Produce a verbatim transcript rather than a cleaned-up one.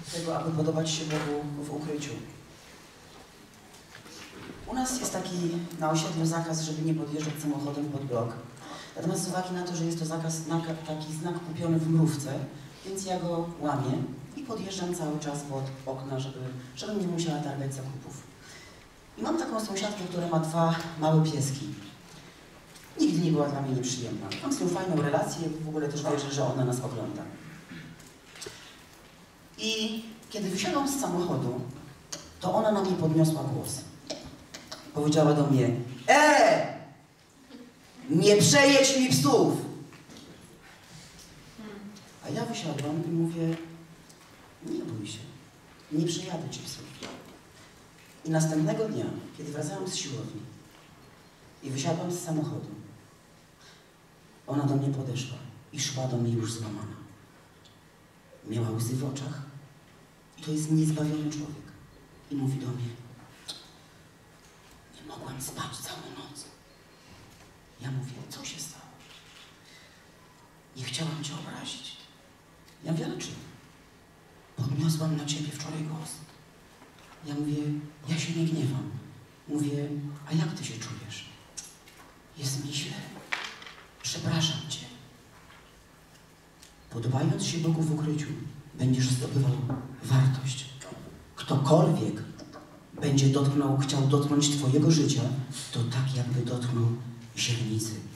tego, aby podobać się Bogu w ukryciu. U nas jest taki na osiedlu zakaz, żeby nie podjeżdżać samochodem pod blok. Natomiast z uwagi na to, że jest to zakaz, taki znak kupiony w mrówce, więc ja go łamię i podjeżdżam cały czas pod okna, żeby, żebym nie musiała targać zakupów. I mam taką sąsiadkę, która ma dwa małe pieski. Nigdy nie była dla mnie nieprzyjemna. Mam z nią fajną relację, w ogóle też wierzę, że ona nas ogląda. I kiedy wysiadłam z samochodu, to ona na mnie podniosła głos. Powiedziała do mnie: E! Nie przejedź mi psów! A ja wysiadłam i mówię: nie bój się, nie przejadę ci psów. I następnego dnia, kiedy wracałam z siłowni i wysiadłam z samochodu, ona do mnie podeszła i szła do mnie już złamana. Miała łzy w oczach i to jest niezbawiony człowiek. I mówi do mnie: nie mogłam spać całą noc. Ja mówię: co się stało? Nie chciałam cię obrazić. Ja mówię: ale czym? Podniosłam na ciebie wczoraj głos. Ja mówię: ja się nie gniewam. Mówię: a jak ty się czujesz? Jest mi źle. Przepraszam cię. Podobając się Bogu w ukryciu, będziesz zdobywał wartość. Ktokolwiek będzie dotknął, chciał dotknąć twojego życia, to tak jakby dotknął źrenicy.